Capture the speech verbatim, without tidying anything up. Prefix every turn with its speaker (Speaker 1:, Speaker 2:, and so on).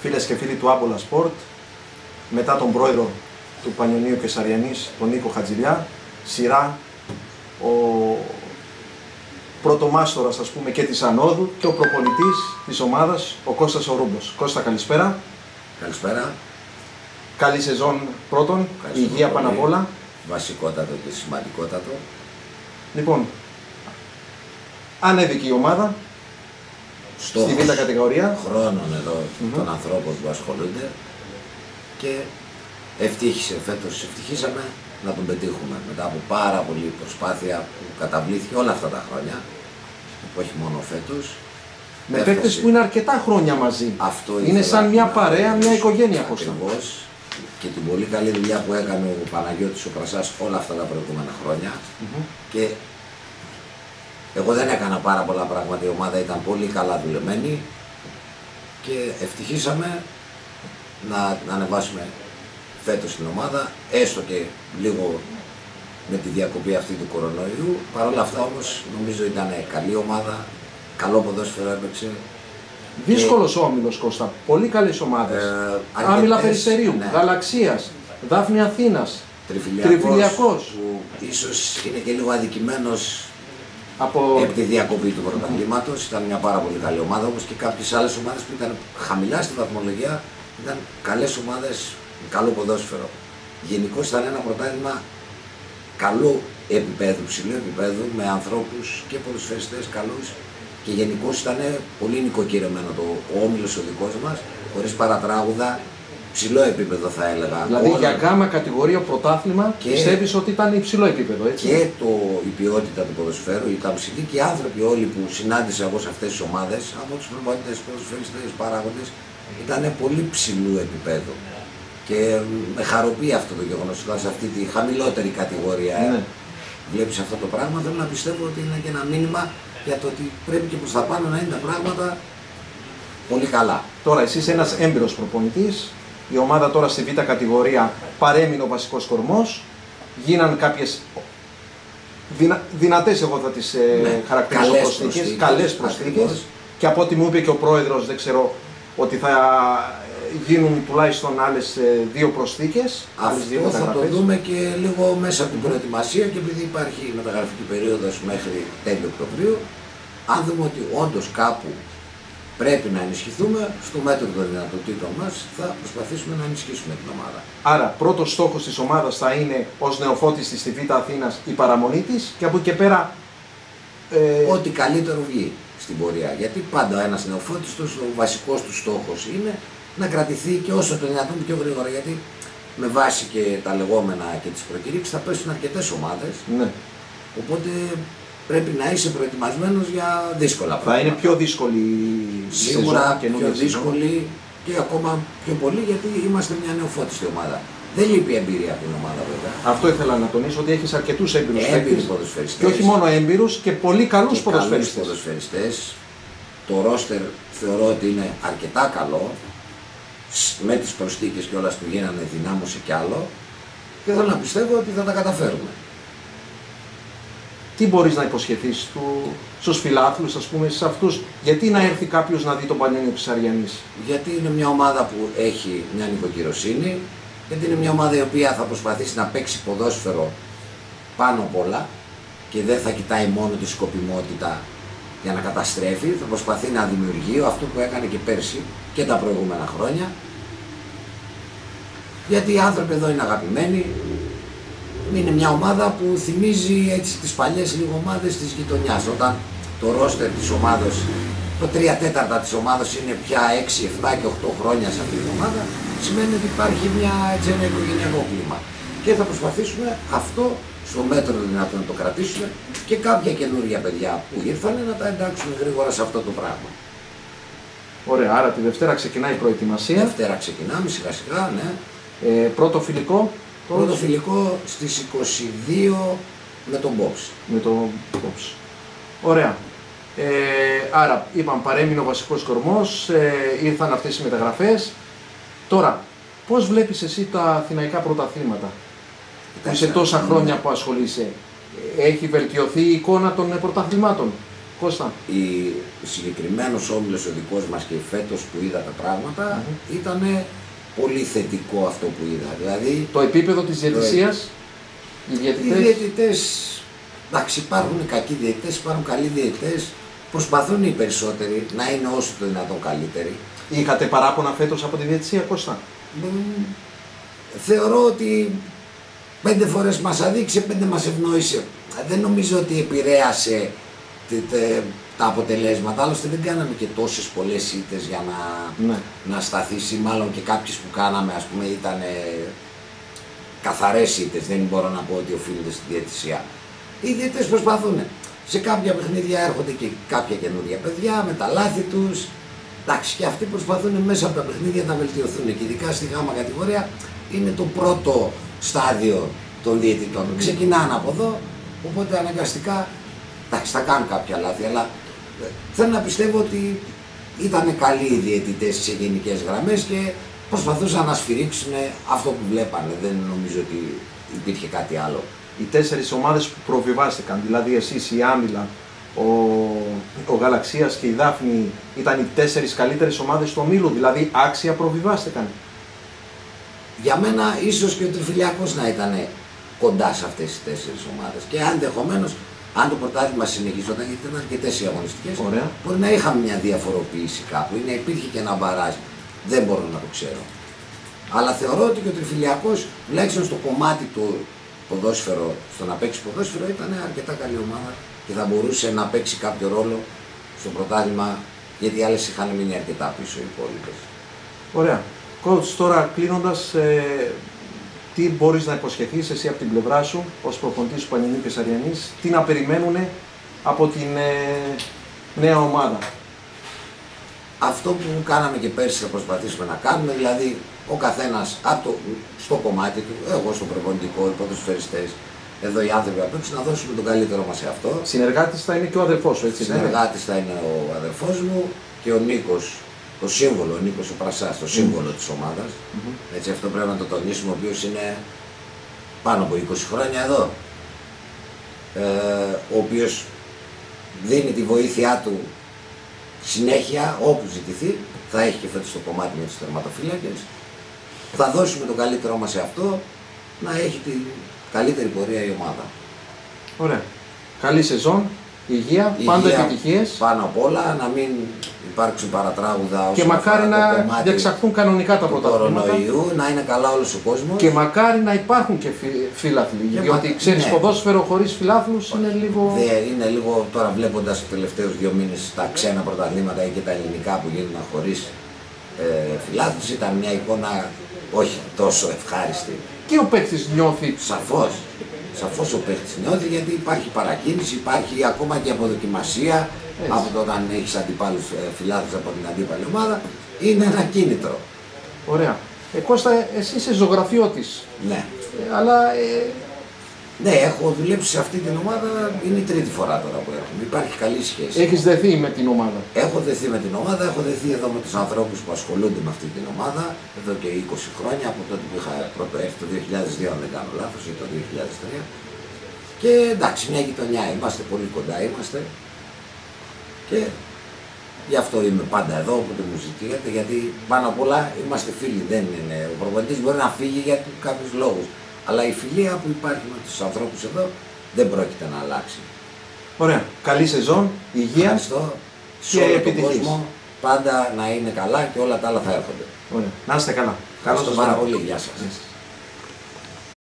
Speaker 1: φίλες και φίλοι του Άμπολα Σπορτ, μετά τον πρόεδρο του Πανιωνίου Κεσαριανής, τον Νίκο Χατζηλιά, σειρά ο πρωτομάστορας, ας πούμε, και της Ανόδου και ο προπονητής της ομάδας, ο Κώστας ο Ρούμπος. Κώστα, καλησπέρα.
Speaker 2: Καλησπέρα.
Speaker 1: Καλή σεζόν πρώτον, υγεία πάνω απ' όλα.
Speaker 2: Βασικότατο και σημαντικότατο.
Speaker 1: Λοιπόν, ανέβηκε η ομάδα
Speaker 2: Στόχος
Speaker 1: στη β' κατηγορία.
Speaker 2: Χρόνων εδώ
Speaker 1: Mm-hmm.
Speaker 2: των ανθρώπων που ασχολούνται και ευτύχησε φέτος, ευτυχήσαμε να τον πετύχουμε μετά από πάρα πολλή προσπάθεια που καταβλήθηκε όλα αυτά τα χρόνια, όχι μόνο φέτος.
Speaker 1: Με παίκτες που είναι αρκετά χρόνια μαζί.
Speaker 2: Αυτό
Speaker 1: είναι σαν μια παρέα, μια οικογένεια.
Speaker 2: Ακριβώς. Και την πολύ καλή δουλειά που έκανε ο Παναγιώτης ο Πρασάς όλα αυτά τα προηγούμενα χρόνια.
Speaker 1: Mm-hmm.
Speaker 2: Και εγώ δεν έκανα πάρα πολλά πράγματα, η ομάδα ήταν πολύ καλά δουλεμένη και ευτυχήσαμε να, να ανεβάσουμε φέτος την ομάδα, έστω και λίγο με τη διακοπή αυτή του κορονοϊού. Παρ' όλα αυτά όμως νομίζω ήταν καλή ομάδα, καλό ποδόσφαιρο έπαιξε.
Speaker 1: Δύσκολος και... ο όμιλος, Κώστα, πολύ καλές ομάδες. Ε, Άμυλα Περιστερίου, ναι. Γαλαξίας, Δάφνη Αθήνας,
Speaker 2: Τριφυλιακός, που ίσως είναι και λίγο αδικημένος από επί τη διακοπή του πρωταθλήματος. Ήταν μια πάρα πολύ καλή ομάδα, όπως και κάποιες άλλες ομάδες που ήταν χαμηλά στη βαθμολογία, ήταν καλές ομάδες, καλό ποδόσφαιρο. Γενικώς ήταν ένα πρωτάθλημα καλού επίπεδου, ψηλού επίπεδου, με ανθρώπους και ποδοσφαιριστές καλούς και γενικώς ήταν πολύ νοικοκυρεμένο το ο όμιλος ο δικός μας, χωρίς παρατράγουδα, ψηλό επίπεδο θα έλεγα.
Speaker 1: Δηλαδή
Speaker 2: όλα...
Speaker 1: για γάμα κατηγορία πρωτάθλημα και... πιστεύεις ότι ήταν υψηλό επίπεδο, έτσι.
Speaker 2: Και το, η ποιότητα του ποδοσφαίρου ήταν ψηλή και οι άνθρωποι όλοι που συνάντησα εγώ σε αυτές τις ομάδες, από τους προπονητές, ποδοσφαιριστές, παράγοντες, ήταν πολύ ψηλού επίπεδου. Και με χαροποιεί αυτό το γεγονός, όταν σε αυτή τη χαμηλότερη κατηγορία ναι. βλέπεις αυτό το πράγμα, θέλω να πιστεύω ότι είναι και ένα μήνυμα για το ότι πρέπει και προς τα πάνω να είναι τα πράγματα πολύ καλά.
Speaker 1: Τώρα εσύ είσαι ένας έμπειρος προπονητής. Η ομάδα τώρα στη β' κατηγορία παρέμεινε ο βασικός κορμός. Γίναν κάποιες δυνα... δυνατές, εγώ θα τις ναι, ε, χαρακτηρίσω,
Speaker 2: καλές
Speaker 1: προσθήκες,
Speaker 2: προσθήκες,
Speaker 1: καλές προσθήκες. Και από ό,τι μου είπε και ο πρόεδρος, δεν ξέρω, ότι θα γίνουν τουλάχιστον άλλες δύο προσθήκες.
Speaker 2: Αυτό θα το δούμε και λίγο μέσα από την προετοιμασία, και επειδή υπάρχει μεταγραφική περίοδος μέχρι τέλη Οκτωβρίου, αν δούμε ότι όντως κάπου πρέπει να ενισχυθούμε, στο μέτρο των δυνατοτήτων μας θα προσπαθήσουμε να ενισχύσουμε την ομάδα.
Speaker 1: Άρα, πρώτος στόχος της ομάδας θα είναι ως νεοφώτιστη στη Β' Αθήνας η παραμονή της και από εκεί και πέρα.
Speaker 2: Ε... Ό,τι καλύτερο βγει στην πορεία. Γιατί πάντα ένας νεοφώτιστος, ο βασικός του στόχος είναι να κρατηθεί και όσο το δυνατόν πιο γρήγορα. Γιατί με βάση και τα λεγόμενα και τις προκηρύξεις θα πέσουν αρκετές ομάδες.
Speaker 1: Ναι.
Speaker 2: Οπότε πρέπει να είσαι προετοιμασμένος για δύσκολα πράγματα.
Speaker 1: Θα είναι πιο δύσκολη
Speaker 2: σίγουρα
Speaker 1: σεζόν,
Speaker 2: πιο δύσκολη και ακόμα πιο πολύ, γιατί είμαστε μια νεοφώτιστη ομάδα. Δεν λείπει εμπειρία από την ομάδα βέβαια.
Speaker 1: Αυτό ήθελα να τονίσω, ότι έχεις αρκετούς έμπειρους
Speaker 2: έμπειρους ποδοσφαιριστές.
Speaker 1: Και όχι μόνο έμπειρους, και πολύ καλούς ποδοσφαιριστές.
Speaker 2: ποδοσφαιριστές. Το ρόστερ θεωρώ ότι είναι αρκετά καλό. Με τις προσθήκες και όλα που γίνανε δυνάμωσε κι άλλο. Και θέλω να πιστεύω ότι θα τα καταφέρουμε.
Speaker 1: Τι μπορείς να υποσχεθείς του, στους φιλάθλους, ας πούμε, σε αυτούς, γιατί να έρθει κάποιος να δει τον Πανιόνιο Κεσαριανής?
Speaker 2: Γιατί είναι μια ομάδα που έχει μια νοικοκυροσύνη, γιατί είναι μια ομάδα η οποία θα προσπαθήσει να παίξει ποδόσφαιρο πάνω απ' όλα και δεν θα κοιτάει μόνο τη σκοπιμότητα για να καταστρέφει, θα προσπαθεί να δημιουργεί αυτό που έκανε και πέρσι και τα προηγούμενα χρόνια. Γιατί οι άνθρωποι εδώ είναι αγαπημένοι. Είναι μια ομάδα που θυμίζει έτσι τις παλιές λίγο ομάδες της γειτονιάς. Όταν το ρόστερ της ομάδας, το τρία τέταρτα της ομάδας είναι πια έξι, επτά και οκτώ χρόνια σε αυτή την ομάδα, σημαίνει ότι υπάρχει μια, έτσι, ένα οικογενειακό κλίμα. Και θα προσπαθήσουμε αυτό στο μέτρο δυνατόν να το κρατήσουμε και κάποια καινούργια παιδιά που ήρθαν να τα εντάξουμε γρήγορα σε αυτό το πράγμα.
Speaker 1: Ωραία, άρα τη Δευτέρα ξεκινάει η προετοιμασία.
Speaker 2: Δευτέρα ξεκινάμε σιγά σιγά, ναι.
Speaker 1: Ε, πρώτο φιλικό.
Speaker 2: Πρώτο φιλικό στις είκοσι δύο με τον Box.
Speaker 1: Με τον Box. Ωραία. Ε, άρα, είπαμε, παρέμεινε ο βασικός κορμός, ε, ήρθαν αυτές οι μεταγραφές. Τώρα, πώς βλέπεις εσύ τα αθηναϊκά πρωταθλήματα? Που σε τόσα χρόνια που ασχολείσαι, έχει βελτιωθεί η εικόνα των πρωταθλημάτων? Κώστα.
Speaker 2: Η συγκεκριμένος όμιλος ο δικός μας και φέτος που είδα τα πράγματα mm-hmm. ήταν πολύ θετικό αυτό που είδα. Δηλαδή,
Speaker 1: το επίπεδο της διαιτησίας,
Speaker 2: το...
Speaker 1: οι διαιτητές.
Speaker 2: Οι διαιτητές, εντάξει, υπάρχουν κακοί διαιτητές, υπάρχουν καλοί διαιτητές. Προσπαθούν οι περισσότεροι να είναι όσο το δυνατόν καλύτεροι.
Speaker 1: Είχατε παράπονα φέτος από τη διαιτησία, Κώστα?
Speaker 2: Mm, θεωρώ ότι πέντε φορές μας αδείξε, πέντε μας ευνόησε. Δεν νομίζω ότι επηρέασε τε, τε, τα αποτελέσματα. Άλλωστε δεν κάναμε και τόσες πολλές ήττες για να,
Speaker 1: ναι.
Speaker 2: να σταθήσει. Μάλλον και κάποιες που κάναμε, ας πούμε, ήταν καθαρές ήττες. Δεν μπορώ να πω ότι οφείλεται στη διαιτησία. Οι διαιτητές προσπαθούν. Σε κάποια παιχνίδια έρχονται και κάποια καινούργια παιδιά με τα λάθη τους. Εντάξει, και αυτοί προσπαθούν μέσα από τα παιχνίδια να βελτιωθούν. Και ειδικά στη γάμα κατηγορία είναι το πρώτο στάδιο των διαιτητών. Mm. Ξεκινάνε από εδώ, οπότε αναγκαστικά εντάξει, θα κάνουν κάποια λάθη. Αλλά θέλω να πιστεύω ότι ήταν καλοί οι διαιτητές σε γενικές γραμμές και προσπαθούσαν να σφυρίξουν αυτό που βλέπανε. Δεν νομίζω ότι υπήρχε κάτι άλλο.
Speaker 1: Οι τέσσερις ομάδες που προβιβάστηκαν, δηλαδή εσείς, η Άμυλα, ο, ο Γαλαξίας και η Δάφνη, ήταν οι τέσσερις καλύτερες ομάδες του ομίλου, δηλαδή άξια προβιβάστηκαν.
Speaker 2: Για μένα ίσως και ο Τριφυλιακός να ήταν κοντά σε αυτές τις τέσσερις ομάδες και ενδεχομένως αν το πρωτάθλημα συνεχιζόταν, γιατί ήταν αρκετές οι αγωνιστικές, μπορεί να είχαμε μια διαφοροποίηση κάπου ή να υπήρχε και ένα μπαράζ. Δεν μπορώ να το ξέρω. Αλλά θεωρώ ότι και ο Τριφυλιακός, τουλάχιστον στο κομμάτι του ποδόσφαιρο, στο να παίξει ποδόσφαιρο, ήταν αρκετά καλή ομάδα και θα μπορούσε να παίξει κάποιο ρόλο στο πρωτάθλημα, γιατί οι άλλες είχαν μείνει αρκετά πίσω οι υπόλοιπες.
Speaker 1: Ωραία. Coach, τώρα κλείνοντας, ε, τι μπορείς να υποσχεθείς εσύ από την πλευρά σου ως προπονητής του Πανιωνίου Κεσαριανής, τι να περιμένουν από την ε, νέα ομάδα?
Speaker 2: Αυτό που κάναμε και πέρσι θα προσπαθήσουμε να κάνουμε, δηλαδή ο καθένας το, στο κομμάτι του, εγώ στο προπονητικό, οι ποδοσφαιριστές, εδώ οι άνθρωποι απ' έξω, να δώσουμε τον καλύτερο μας σε αυτό.
Speaker 1: Συνεργάτης θα είναι και ο αδερφός σου, έτσι?
Speaker 2: Συνεργάτης θα είναι ο αδερφός μου και ο Νίκος, το σύμβολο, ο Νίκος ο Πρασάς, το σύμβολο mm. της ομάδας. Mm-hmm. Έτσι, αυτό πρέπει να το τονίσουμε, ο οποίος είναι πάνω από είκοσι χρόνια εδώ. Ε, ο οποίος δίνει τη βοήθειά του συνέχεια όπου ζητηθεί, θα έχει και φέτος το κομμάτι με τους τερματοφύλακες. Θα δώσουμε τον καλύτερό μας σε αυτό, να έχει την καλύτερη πορεία η ομάδα.
Speaker 1: Ωραία. Καλή σεζόν, υγεία, υγεία πάντα επιτυχίες.
Speaker 2: Πάνω απ' όλα, να μην υπάρξουν παρατράγουδα
Speaker 1: και μακάρι να διεξαχθούν κανονικά τα πρωταθλήματα.
Speaker 2: Να είναι καλά όλος ο κόσμος.
Speaker 1: Και μακάρι να υπάρχουν και φίλαθλοι. Γιατί μα... ξέρεις, ναι. ποδόσφαιρο χωρίς φιλάθλους είναι λίγο.
Speaker 2: Δε, είναι λίγο τώρα βλέποντας τους τελευταίους δύο μήνες τα ξένα πρωταθλήματα ή και τα ελληνικά που γίνουν χωρίς ε, φιλάθλους, ήταν μια εικόνα όχι τόσο ευχάριστη.
Speaker 1: Και ο παίκτης νιώθει.
Speaker 2: Σαφώς. Σαφώς ο παίκτης νιώθει, γιατί υπάρχει παρακίνηση, υπάρχει ακόμα και αποδοκιμασία. Έτσι. Από το όταν έχεις αντιπάλους ε, φιλάθλους από την αντίπαλη ομάδα, είναι ένα κίνητρο.
Speaker 1: Ωραία. Ε, Κώστα, εσύ είσαι ζωγραφιώτης.
Speaker 2: Ναι.
Speaker 1: Ε, αλλά... Ε...
Speaker 2: Ναι, έχω δουλέψει σε αυτή την ομάδα, είναι η τρίτη φορά τώρα που έχουμε. Υπάρχει καλή σχέση.
Speaker 1: Έχεις δεθεί με την ομάδα?
Speaker 2: Έχω δεθεί με την ομάδα, έχω δεθεί εδώ με τους ανθρώπους που ασχολούνται με αυτή την ομάδα εδώ και είκοσι χρόνια, από τότε που είχα πρώτο έρθει το δύο χιλιάδες δύο, αν δεν κάνω λάθος, ή το δύο χιλιάδες τρία. Και εντάξει, μια γειτονιά είμαστε, πολύ κοντά είμαστε. Και γι' αυτό είμαι πάντα εδώ, όποτε μου ζητήσετε, γιατί πάνω απ' όλα είμαστε φίλοι. Δεν είναι. Ο προπονητής μπορεί να φύγει για κάποιους λόγους. Αλλά η φιλία που υπάρχει με τους ανθρώπους εδώ δεν πρόκειται να αλλάξει.
Speaker 1: Ωραία. Καλή σεζόν, υγεία.
Speaker 2: Ευχαριστώ. Σε όλο τον κόσμο πάντα να είναι καλά και όλα τα άλλα θα έρχονται.
Speaker 1: Ωραία. Να είστε καλά.
Speaker 2: Ευχαριστώ πάρα πολύ. Γεια σας.